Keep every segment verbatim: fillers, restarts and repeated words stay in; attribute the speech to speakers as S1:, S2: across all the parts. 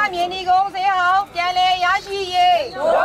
S1: Myay Ni Goneဈေးဟောင်းပြန်လည်ရရှိရေး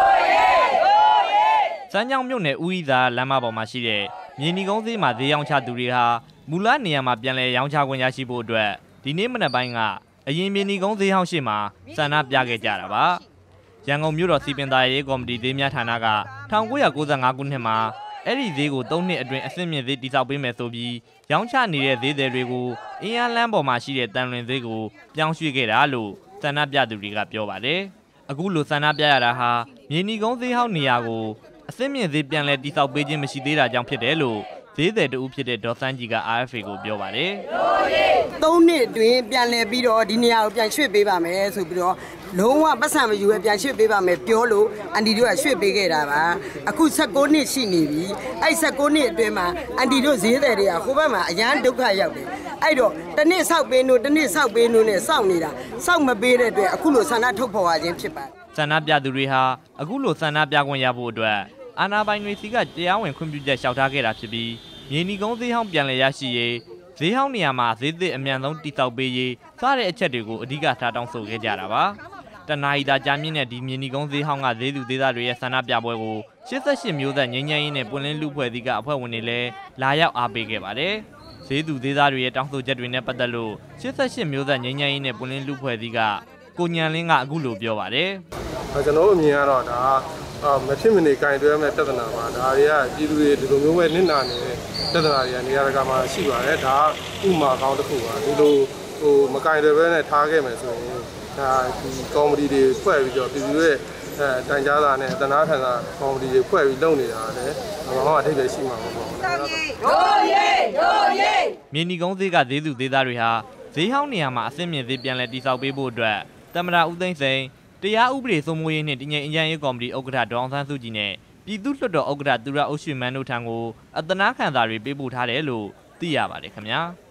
S1: စမ်းကြောင်းမြို့နယ်ဦးဤသာလမ်းမပေါ်မှာရှိတဲ့Myay Ni Goneဈေးမှာဈေးရောင်းချသူတွေဟာမူလနေရာမှာပြန်လည်ရောင်းချခွင့်ရရှိဖို့အတွက်ဒီနေ့မနက်ပိုင်းကအရင်Myay Ni Goneဈေးဟောင်းရှိမှာဆန္ဒပြခဲ့ကြတာပါရန်ကုန်မြို့တော်စီပင်သားရေးကော်မတီဈေးများဌာနက၁၉၉၅ခုနှစ်မှာအဲ့ဒီဈေးကို၃နှစ်အတွင်းအဆင့်မြင့်ဈေးတိစောက်ပေးမယ်ဆိုပြီးရောင်းချနေတဲ့ဈေးသည်တွေကိုအင်းအားလမ်းပေါ်မှာရှိတဲ့တန်လွင်ဈေးကိုပြောင်းရွှေ့ခဲ့တာလို့ဆန္ဒပြသူတွေကပြောပါတယ်အခုလိုဆန္ဒပြရတာဟာMyay Ni Goneဈေးဟောင်းနေရာကိုအဆင့်မြင့်ဈေးပြန်လည်တိစောက်ပေးခြင်းမရှိသေးတာကြောင့်ဖြစ်တယ်လို့ဈေးသည်တူဖြစ်တဲ့ဒေါ်စန်းကြီးက R F A ကိုပြောပါတယ်
S2: သုံးနှစ်အတွင်းပြန်လည်ပြီးတော့ဒီနေရာကိုပြန်ရွှေ့ပေးပါမယ်ဆိုပြီးတော့လုံးဝပတ်စံမယူပဲပြန်ရွှေ့ပေးပါမယ်ပြောလို့အန်တီတို့ကရွှေ့ပေးခဲ့တာပါအခု၁၉နှစ်ရှိနေပြီအဲ့၁၉နှစ်အတွင်းမှာအန်တီတို့ဈေးသည်တွေကဟိုဘက်မှာအရန်ဒုက္ခရောက်တယ်အဲ့တော့တနေ့ဆောက်ပေးလို့တနေ့ဆောက်ပေးလို့နဲ့စောင့်နေတာစောင့်မပေးတဲ့အတွက်အခုလိုဆန္ဒထုတ်ဖော်ရခြင်းဖြစ်ပါတယ်
S1: ဆန္ဒပြသူတွေဟာအခုလိုဆန္ဒပြခွင့်ရဖို့အတွက်အာဏာပိုင်တွေစီကတရားဝင်ခွင့်ပြုချက်လျှောက်ထားခဲ့တာဖြစ်ပြီးMyay Ni Goneဈေးဟောင်းပြန်လည်ရရှိရေးဈေးဟောင်းနေရာမှာဈေးသစ်အမြန်ဆုံးတိစောက်ပေးရေးစတဲ့အချက်တွေကိုအဓိကထားတောင်းဆိုခဲ့ကြတာပါတနာရီသာကြာမြင့်တဲ့ဒီMyay Ni Goneဈေးဟောင်းကဈေးသူဈေးသားတွေရဲ့ဆန္ဒပြပွဲကို၈၈မျိုးဆက်ငြိမ်းချမ်းရေးနဲ့ပွင့်လင်းလူဖွဲ့စည်းကအဖွဲ့ဝင်တွေလည်းလာရောက်အားပေးခဲ့ပါတယ်ဈေးသူဈေးသားတွေရဲ့တောင်းဆိုချက်တွေနဲ့ပတ်သက်လို့၈၈မျိုးဆက်ငြိမ်းချမ်းရေးနဲ့ပွင့်လင်းလူဖွဲ့စည်းကကိုညံလင်းကအခုလိုပြောပါတယ်
S3: ကျွန်တော်အမြင်ကတော့ဒါမဖြစ်မနေကင်တွဲမဲ့ပြဿနာပါဒါတွေကပြည်သူတွေဒီလိုမျိုးပဲနစ်နာနေတဲ့ပြဿနာတွေနေရာတကာမှာရှိပါတယ်ဒါဥမာကောင်းတစ်ခုပါဒီလိုဟိုမကင်တွဲပဲနဲ့ထားခဲ့မယ်ဆိုရင်ဒါဒီကော်မတီတွေဖွဲ့ပြီးတော့ပြည်သူတွေအဲတိုင်ကြားတာနဲ့တနာခံတာကော်မတီတွေဖွဲ့ပြီးလုပ်နေတာလည်းဘာမှအထိပ္ပယ်ရှိမှာမဟုတ်ဘူး
S1: ရိုးရေးရိုးရေးMyay Ni Goneဈေးကဈေးသူဈေးသားတွေဟာဈေးဟောင်းနေရာမှာအဆင့်မြင့်ဈေးပြန်လည်တိစောက်ပေးဖို့အတွက်သမ္မတဦးသိန်းစိန်တရားဥပဒေစိုးမိုးရေးနဲ့တည်ငြိမ်အញ្ញံ့ရေးကော်မတီဥက္ကဋ္ဌဒေါအောင်ဆန်းစုကြည်နဲ့ပြည်သူ့လွှတ်တော်ဥက္ကဋ္ဌသူရအုပ်ရွှေမန်းတို့ထံကိုအသနာခံစာတွေပေးပို့ထားတယ်လို့သိရပါတယ်ခင်ဗျာ